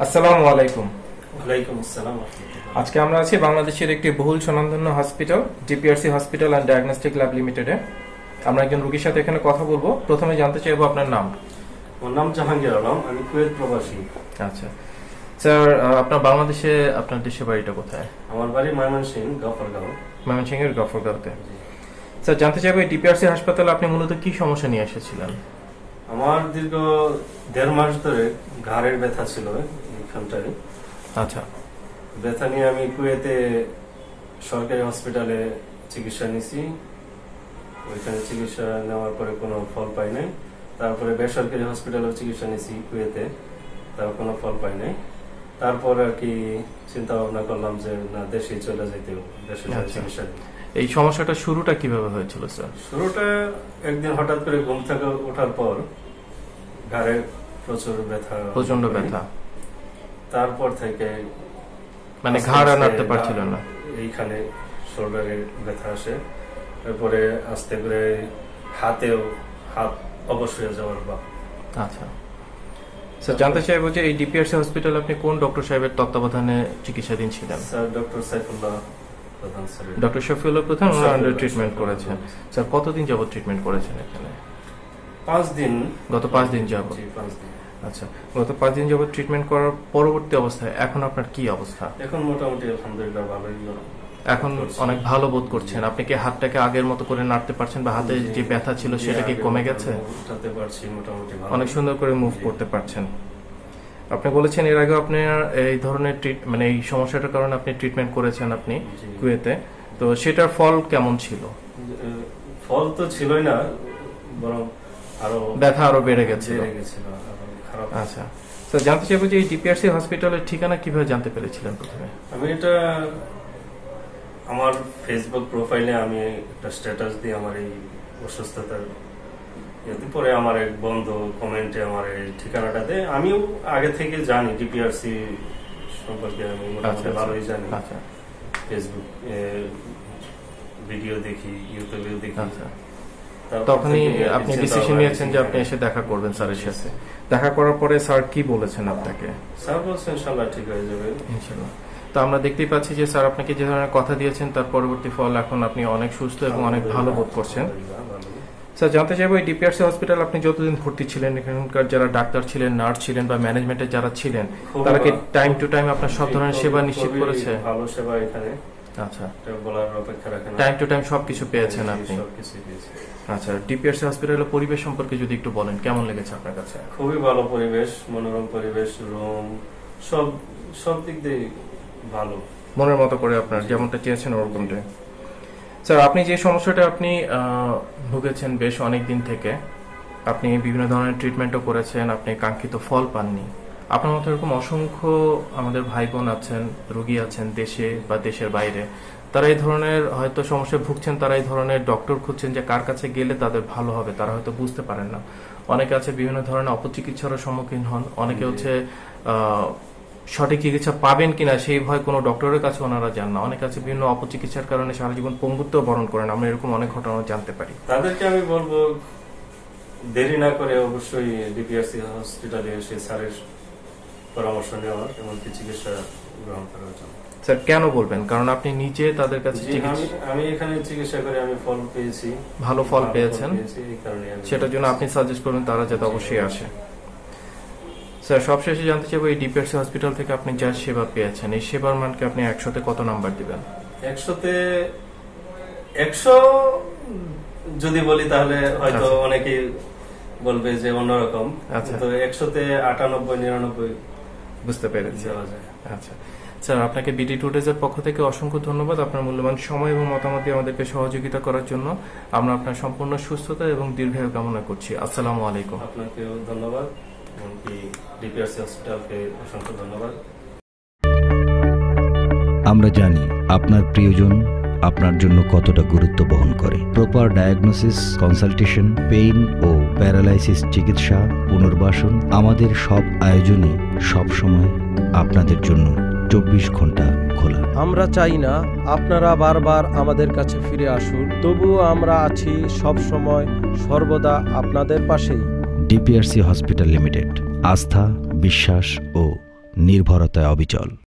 আসসালামু আলাইকুম। ওয়ালাইকুম আসসালাম। আজকে আমরা আছি বাংলাদেশের একটি বহুল স্বনামধন্য hospital DPRC hospital and diagnostic lab লিমিটেডে। আমরা একজন রোগীর সাথে এখানে কথা বলবো। প্রথমে জানতে চাইবো আপনার নাম। আমার নাম জাহাঙ্গীর আলম, আমি কুয়েত প্রবাসী। আচ্ছা স্যার, আপনার বাংলাদেশে আপনার দেশের বাড়িটা কোথায়? আমার বাড়ি ময়মনসিংহ, গফরগাঁও। ময়মনসিংহের গফরগাঁওতে। স্যার, জানতে চাইবো এই ডিপিআরসি হাসপাতালে আপনি মূলত কি সমস্যা নিয়ে এসেছিলেন? আমার দীর্ঘ 1.5 মাস ধরে ঘাড়ের ব্যথা ছিল এখানটায়। আচ্ছা, ব্যথা নিয়ে আমি কুয়েতে সরকারি হসপিটালে চিকিৎসা নিয়েছি। ওইখানে চিকিৎসা নেওয়ার পরে কোনো ফল পাই নাই। তারপরে বেসরকারি হসপিটালেও চিকিৎসা নিয়েছি কুয়েতে, তাও কোনো ফল পাই নাই। তারপর আর কি চিন্তা ভাবনা করলাম যে না, দেশে চলে যেতে হবে, দেশে চিকিৎসা। এই সমস্যাটা শুরুটা কিভাবে হয়েছিল স্যার? শুরুটা একদিন হঠাৎ করে ঘুম থেকে ওঠার পর ঘাড়ে প্রচুর ব্যথা, প্রচন্ড ব্যথা। তারপর থেকে মানে ঘাড় আর নাড়তে পারছিলেন না? এইখানে শোল্ডারে ব্যথা আসে। তারপরে আস্তে করে হাত অবশ হয়ে যাওয়ার বা। আচ্ছা স্যার, জানতে চাইবো যে এই ডিপিআরসি হসপিটালে আপনি কোন ডক্টর সাহেবের তত্ত্বাবধানে চিকিৎসাধীন ছিলেন? স্যার ডক্টর সাইফুল্লাহ প্রধান। ডক্টর শফিউল্লাহ প্রধান ওনার আন্ডারে ট্রিটমেন্ট করেছেন। স্যার, কতদিন যাবত ট্রিটমেন্ট করেছেন এখানে? 5 দিন। গত 5 দিন যাবত? 5 দিন। আচ্ছা, গত 5 দিন যাবত ট্রিটমেন্ট করার পরবর্তী অবস্থায় এখন আপনার কি অবস্থা? এখন মোটামুটি আলহামদুলিল্লাহ ভালোই। এখন অনেক ভালো বোধ করছেন? আপনি কি হাতটাকে আগের মতো করে নাড়তে পারছেন বা হাতে যে ব্যথা ছিল সেটা কি কমে গেছে? উঠাতে পারছি মোটামুটি ভালো। অনেক সুন্দর করে মুভ করতে পারছেন। আপনি বলেছেন এর আগে আপনি এই ধরনের মানে এই সমস্যাটার কারণে আপনি ট্রিটমেন্ট করেছেন আপনি কুয়েতে, তো সেটার ফল কেমন ছিল? ফল তো ছিলই না, বরং আরো ব্যথা আরো বেড়ে গেছে। আচ্ছা স্যার, জানতে চাইবো যে এই ডিপিআরসি হসপিটালের ঠিকানা কিভাবে জানতে পেরেছিলেন প্রথমে? আমি এটা আমার ফেসবুক প্রোফাইলে আমি একটা স্ট্যাটাস দিই আমার এই অসুস্থতার ইয়েতে, পরে আমার এক বন্ধু কমেন্টে আমার এই ঠিকানাটা দেয়। আমিও আগে থেকে জানি ডিপিআরসি সম্পর্কে, আমি মোটামুটি ভালোই জানি। ফেসবুক ভিডিও দেখি, ইউটিউবেও দেখি। তখনই আপনি ডিসিশন নিয়েছেন যে আপনি এসে দেখা করবেন স্যারের সাথে। দেখা করার পরে স্যার কি বলেছেন আপনাকে? স্যার বলছেন ইনশাআল্লাহ ঠিক হয়ে যাবে। ইনশাআল্লাহ। তো আমরা দেখতেই পাচ্ছি যে স্যার আপনাকে যে ধরনের কথা দিয়েছেন তার পরবর্তী ফল এখন আপনি অনেক সুস্থ এবং অনেক ভালো বোধ করছেন। স্যার, জানতে চাইবো এই ডিপিআরসি হসপিটাল আপনি যতদিন ভর্তি ছিলেন এখানকার যারা ডাক্তার ছিলেন, নার্স ছিলেন বা ম্যানেজমেন্টের যারা ছিলেন তারা কি টাইম টু টাইম আপনার সব ধরনের সেবা নিশ্চিত করেছে? ভালো সেবা এখানে। আচ্ছা, বলার অপেক্ষা রাখেন, টাইম টু টাইম সবকিছু পেয়েছেন আপনি? সবকিছু পেয়েছি। আচ্ছা, ডিপিআরসি হসপিটালের পরিবেশ সম্পর্কে যদি একটু বলেন, কেমন লেগেছে আপনার কাছে? খুবই ভালো পরিবেশ, মনোরম পরিবেশ, রুম সব দিক দিয়ে ভালো, মনের মতো করে আপনার যেমনটা চেয়েছেন ওরকমটাই। স্যার, আপনি যে সমস্যাটা আপনি ভুগেছেন বেশ অনেক দিন থেকে, আপনি বিভিন্ন ধরনের ট্রিটমেন্টও করেছেন, আপনি কাঙ্ক্ষিত ফল পাননি। আপনার মতো এরকম অসংখ্য আমাদের ভাই বোন আছেন, রোগী আছেন দেশে বা দেশের বাইরে, তারা এই ধরনের হয়তো সমস্যায় ভুগছেন, তারা এই ধরনের ডক্টর খুঁজছেন যে কার কাছে গেলে তাদের ভালো হবে, তারা হয়তো বুঝতে পারেন না। অনেকে আছে বিভিন্ন ধরনের অপচিকিৎসারও সম্মুখীন হন, অনেকে হচ্ছে সঠিক চিকিৎসা পাবেন কিনা সেই ভয় কোনো ডক্টরের কাছে ওনারা যান না। অনেক আছে বিভিন্ন অপচিকিৎসার কারণে সারা জীবন পঙ্গুত্ব বরণ করেন। আমরা এরকম অনেক ঘটনা জানতে পারি। তাদেরকে আমি বলবো দেরি না করে অবশ্যই ডিপিআরসি হসপিটালে এসে স্যারের পরামর্শ নেওয়ার, এমনকি চিকিৎসা গ্রহণ করার জন্য। স্যার, কেন বলবেন? কারণ আপনি নিজে তাদের কাছে আমি এখানে চিকিৎসা করে আমি ফল পেয়েছি, ভালো ফল পেয়েছেন, সেটার জন্য আপনি সাজেস্ট করবেন তারা যাতে অবশ্যই আসে। স্যার, সবশেষে জানতে চাইবো এই ডিপিআরসি হসপিটাল থেকে আপনি যা সেবা পেয়েছেন এই সেবার মানকে আপনি 100-তে কত নাম্বার দিবেন? 100-তে 100 যদি বলি তাহলে হয়তো অনেকেই বলবে যে অন্যরকম, কিন্তু 100-তে 98-99 বুঝতে পেরেছি। আচ্ছা স্যার, আপনাকে বিডি টুডেজের পক্ষ থেকে অসংখ্য ধন্যবাদ আপনার মূল্যবান সময় এবং মতামত দিয়ে আমাদেরকে সহযোগিতা করার জন্য। আমরা আপনার সম্পূর্ণ সুস্থতা এবং দীর্ঘায়ু কামনা করছি। আসসালামু আলাইকুম। আপনাকেও ধন্যবাদ, এমনকি ডিপিআরসি হসপিটালকে অসংখ্য ধন্যবাদ। আমরা জানি আপনার প্রিয়জন আপনার জন্য কতটা গুরুত্ব বহন করে। প্রপার ডায়াগনোসিস, কনসালটেশন, পেইন ও প্যারালাইসিস চিকিৎসা, পুনর্বাসন, আমাদের সব আয়োজনই সবসময় আপনাদের জন্য 24 ঘন্টা খোলা। আমরা চাই না আপনারা বারবার আমাদের কাছে ফিরে আসুন, তবুও আমরা আছি সব সময় সর্বদা আপনাদের পাশেই। ডিপিআরসি হসপিটাল লিমিটেড, আস্থা, বিশ্বাস ও নির্ভরতায় অবিচল।